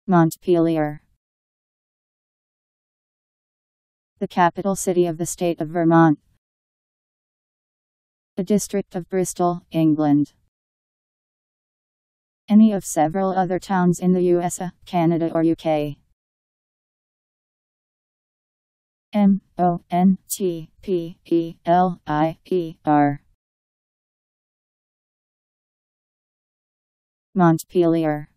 Montpelier. The capital city of the state of Vermont. A district of Bristol, England. Any of several other towns in the USA, Canada or UK. Montpelier. Montpelier.